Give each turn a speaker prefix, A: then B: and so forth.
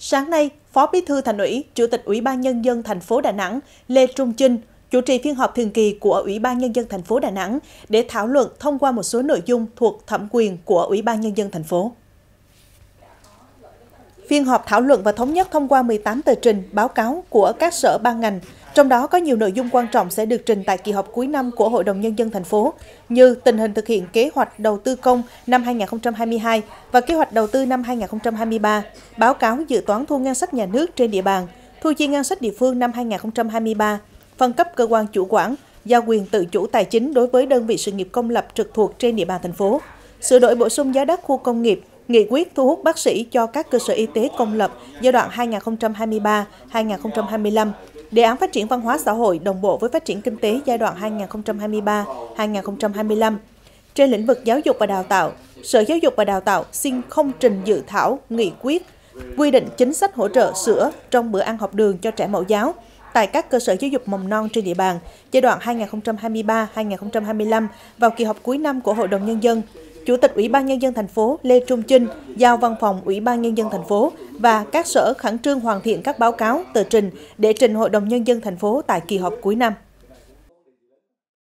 A: Sáng nay, Phó Bí thư Thành ủy, Chủ tịch Ủy ban Nhân dân thành phố Đà Nẵng Lê Trung Chinh chủ trì phiên họp thường kỳ của Ủy ban Nhân dân thành phố Đà Nẵng để thảo luận thông qua một số nội dung thuộc thẩm quyền của Ủy ban Nhân dân thành phố. Phiên họp thảo luận và thống nhất thông qua 18 tờ trình, báo cáo của các sở ban ngành, trong đó có nhiều nội dung quan trọng sẽ được trình tại kỳ họp cuối năm của Hội đồng Nhân dân thành phố, như tình hình thực hiện kế hoạch đầu tư công năm 2022 và kế hoạch đầu tư năm 2023, báo cáo dự toán thu ngân sách nhà nước trên địa bàn, thu chi ngân sách địa phương năm 2023, phân cấp cơ quan chủ quản, giao quyền tự chủ tài chính đối với đơn vị sự nghiệp công lập trực thuộc trên địa bàn thành phố, sửa đổi bổ sung giá đất khu công nghiệp, nghị quyết thu hút bác sĩ cho các cơ sở y tế công lập giai đoạn 2023-2025, đề án phát triển văn hóa xã hội đồng bộ với phát triển kinh tế giai đoạn 2023-2025. Trên lĩnh vực giáo dục và đào tạo, Sở Giáo dục và Đào tạo xin không trình dự thảo nghị quyết quy định chính sách hỗ trợ sữa trong bữa ăn học đường cho trẻ mẫu giáo tại các cơ sở giáo dục mầm non trên địa bàn giai đoạn 2023-2025 vào kỳ họp cuối năm của Hội đồng Nhân dân. Chủ tịch Ủy ban Nhân dân thành phố Lê Trung Chinh giao Văn phòng Ủy ban Nhân dân thành phố và các sở khẩn trương hoàn thiện các báo cáo, tờ trình để trình Hội đồng Nhân dân thành phố tại kỳ họp cuối năm.